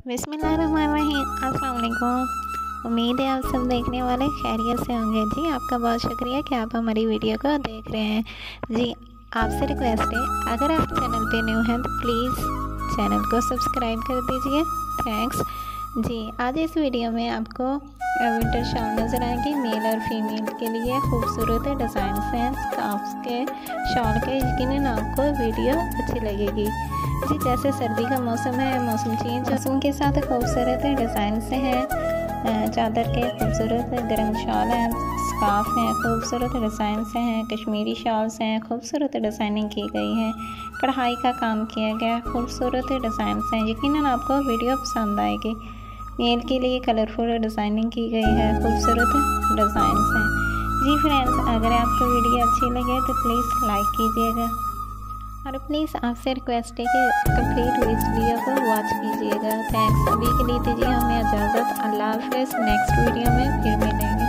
बिस्मिल्लाहिर्रहमानिर्रहीम। अस्सलाम वालेकुम। उम्मीद है आप सब देखने वाले खैरियत से होंगे। जी आपका बहुत शुक्रिया कि आप हमारी वीडियो को देख रहे हैं। जी आपसे रिक्वेस्ट है, अगर आप चैनल पे न्यू हैं तो प्लीज़ चैनल को सब्सक्राइब कर दीजिए। थैंक्स। जी आज इस वीडियो में आपको विंटर शॉल नज़र आएंगे। मेल और फीमेल के लिए खूबसूरत डिज़ाइन हैं स्कार्फ के, शॉल के। यकीनन आपको वीडियो अच्छी लगेगी। जी जैसे सर्दी का मौसम है, मौसम चेंज मौसम के साथ खूबसूरत डिज़ाइन से हैं। चादर के खूबसूरत गर्म शॉल हैं, स्कार्फ हैं, खूबसूरत डिज़ाइन से हैं। कश्मीरी शॉल्स हैं, खूबसूरत डिज़ाइनिंग की गई है, कढ़ाई का काम किया गया, खूबसूरत डिज़ाइन हैं। यकीनन आपको वीडियो पसंद आएगी। मेल के लिए कलरफुल डिज़ाइनिंग की गई है, खूबसूरत डिज़ाइन हैं। जी फ्रेंड्स, अगर आपको वीडियो अच्छी लगे तो प्लीज़ लाइक कीजिएगा और प्लीज़ आपसे रिक्वेस्ट है कि कंप्लीट इस वीडियो को वॉच कीजिएगा। थैंक्स। अभी के लिए दीजिए हमें इजाज़त। अल्लाह हाफ़िज़। नेक्स्ट वीडियो में फिर मिलेंगे।